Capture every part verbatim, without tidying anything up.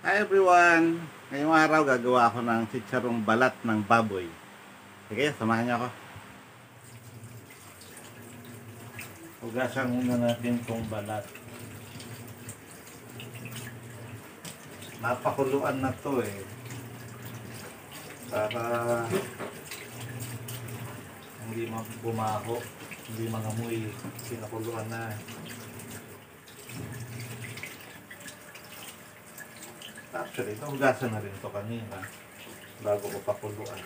Hi everyone! Ngayong araw gagawa ako ng chicharong balat ng baboy. Sige, samahan niyo ako. Hugasan muna natin itong balat. Napakuluan na to eh. Para hindi bumaho, hindi mangamoy, pinakuluan na. Actually, ito hugasan na rin ito kanina bago ko pakuluan.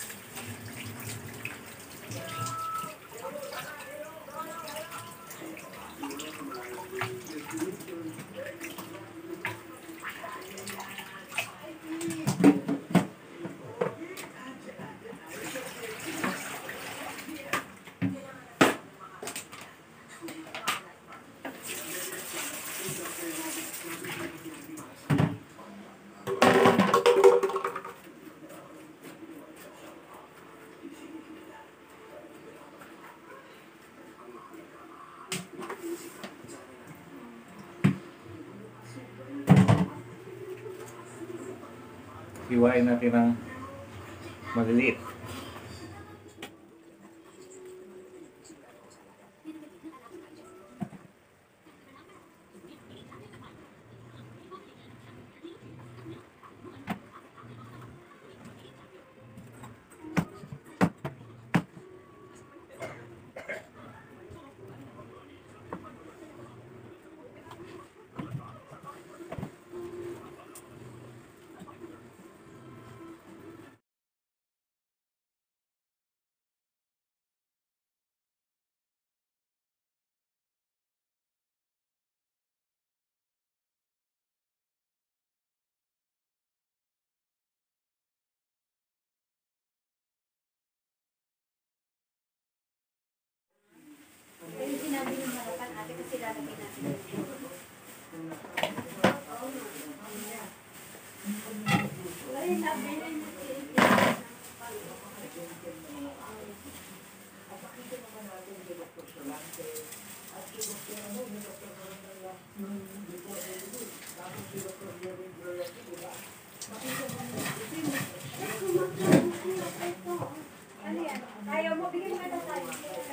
Hiwain natin ng maliliit. Yung sinabi ng harapan ate kasi lalagay natin. Ay, sabi na yung ano yan? Ayaw mo, bigyan mo ka tayo.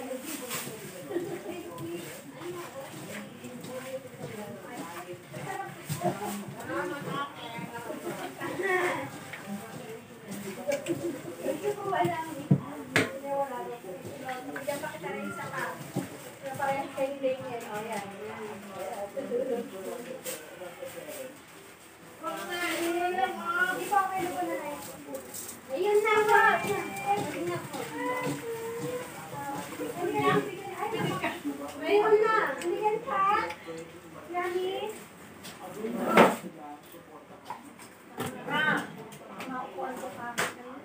Ayun na ba? Ayun na. Ayan ka? Nani? Ah. Makukuhan ko pa.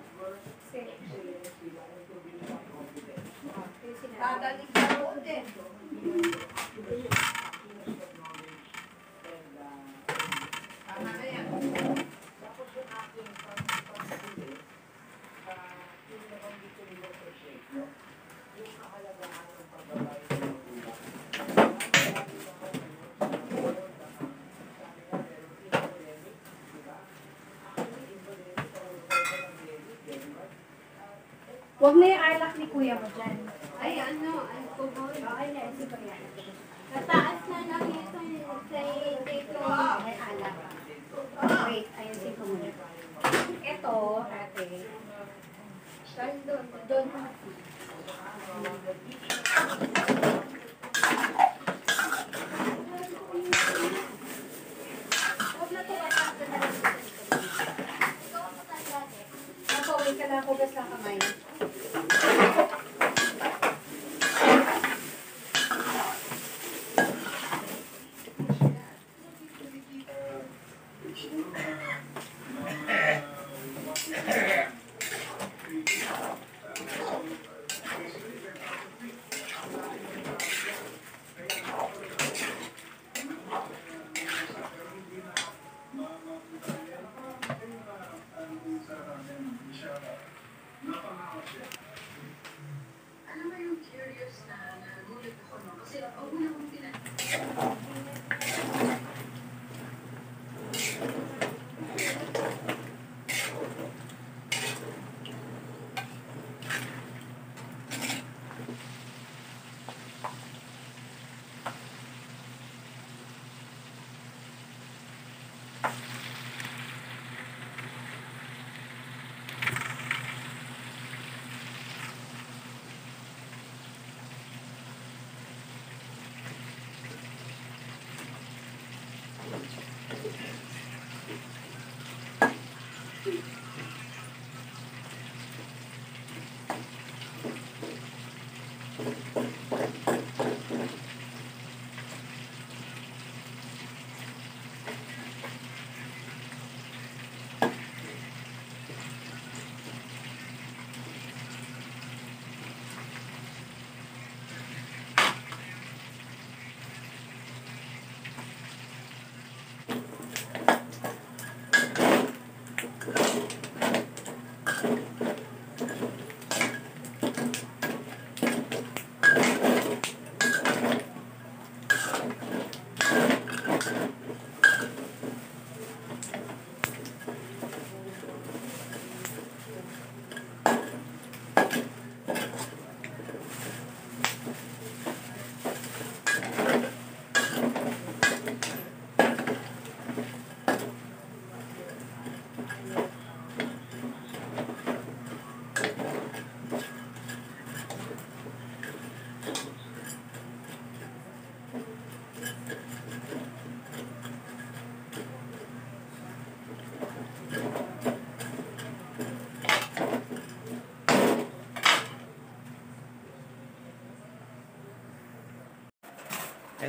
Dadalik sa roon din. Tama na yan. Tapos yung aking pagpapasili, yung nabanggit ko nila sa shape, yung kahalagahan ng pagbabayad ng ulang. Huwag na yung alak ni kuya mo dyan. Ay, ano, ay, kuboy. Okay na, sige pa yan. Nataas na lang ito sa dito. Ay, alak. Wait, ayun si kuya. Ito, ate. Doon, doon. Huwag na ito, atak na talaga. Ako, wait ka lang, hugas lang kamay. Alam mo yung curious na nagulat ako, no? Kasi ang una kong tinanong,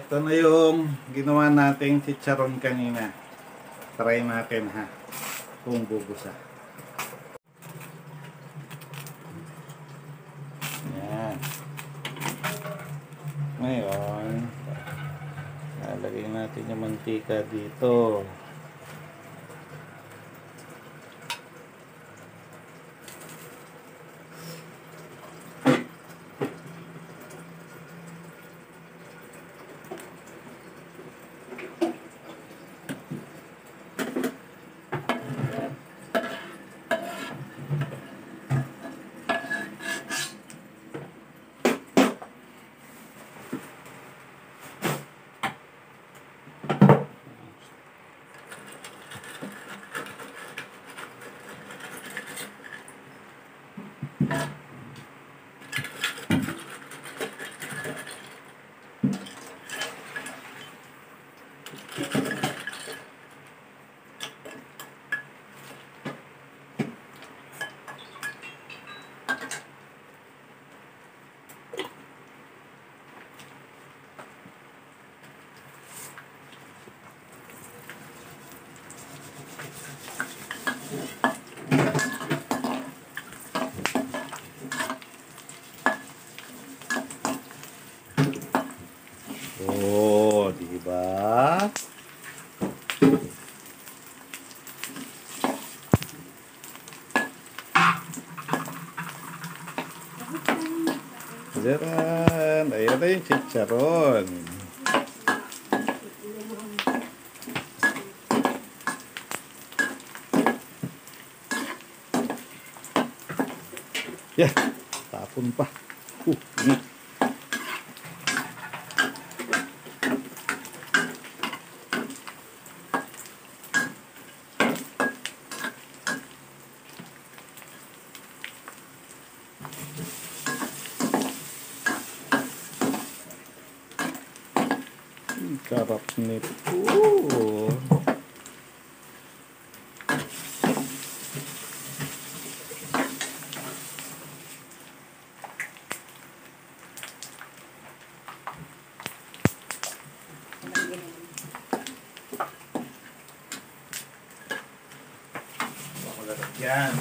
Ito na yung ginawa nating chicharon kanina. Try natin ha. Kung bubusa. Yan. Ngayon, lalagay natin yung mantika dito. Oh, di ba? Diyan, ayan na yung chicharon. Yeah, tapon pa. Uh, init. Sarap nito. Yan.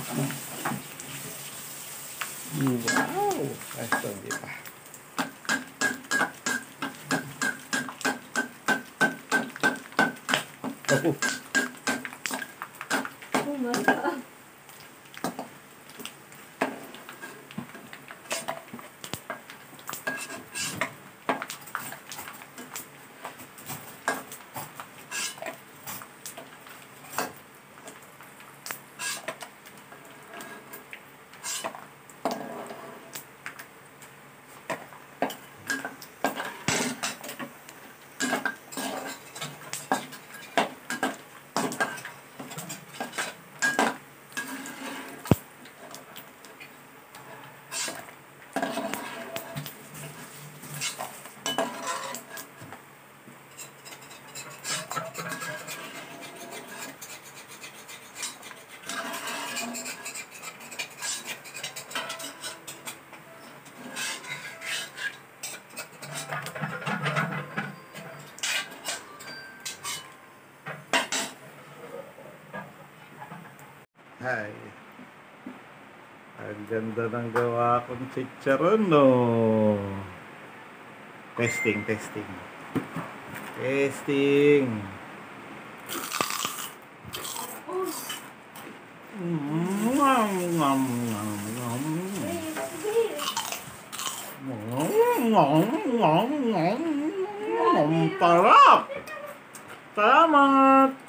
Wow! Ay, ito hindi pa. Oh. Oh my God. Hi. Ang ganda ng gawa kong chicharon, no? Testing, testing. Testing. Mwam, mwam, mwam, mwam. Mwam, mwam, mwam, mwam. Sarap! Salamat!